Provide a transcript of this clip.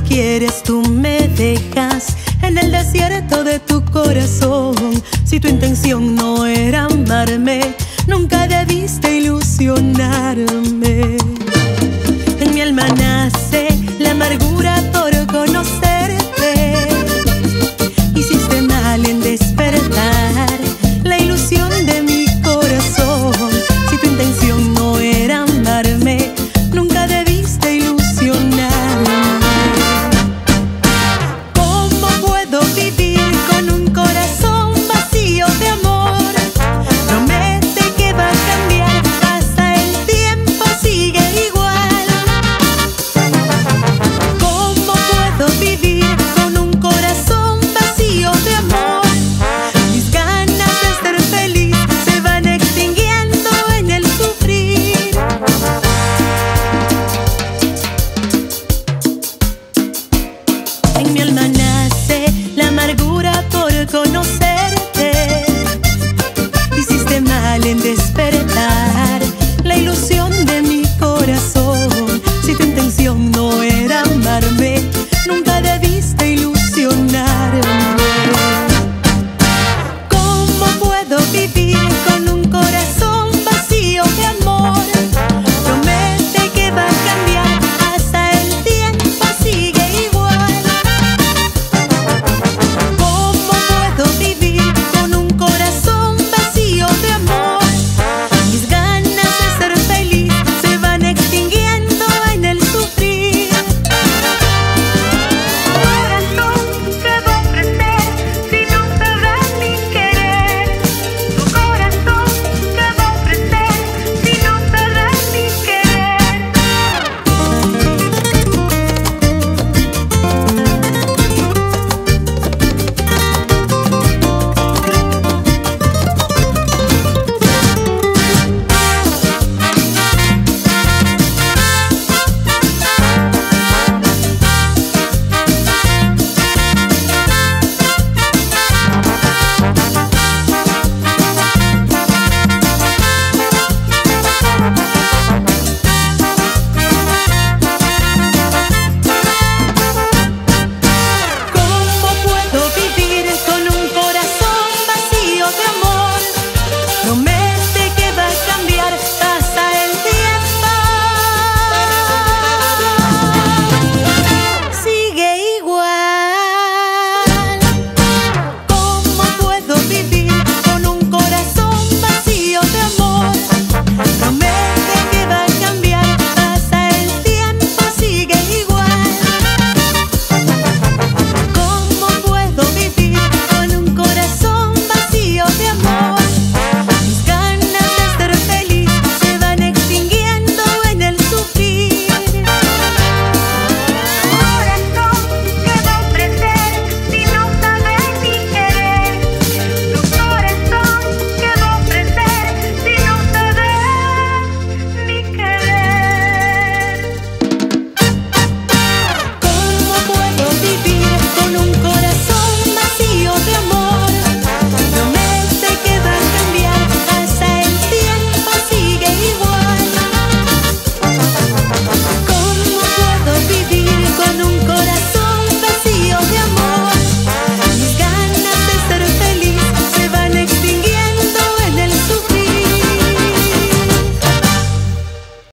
quieres, tú me dejas en el desierto de tu corazón. Si tu intención no era amarme, nunca debiste ilusionarme. En mi alma nace la amargura por conocerte. Hiciste mal en despertar la ilusión de mi corazón. Si tu intención no era amarme, nunca debiste ilusionarme. ¿Cómo puedo vivir con un corazón vacío de amor? Promete que va a cambiar, pasa el tiempo, sigue igual. ¿Cómo puedo vivir con un corazón vacío de amor? Mis ganas de ser feliz se van extinguiendo en el sufrir. En mi alma nace la amargura por conocerte. Hiciste mal en despertar la ilusión de mi corazón. Si tu intención no era amarme, nunca debiste ilusionarme. ¿Cómo puedo vivir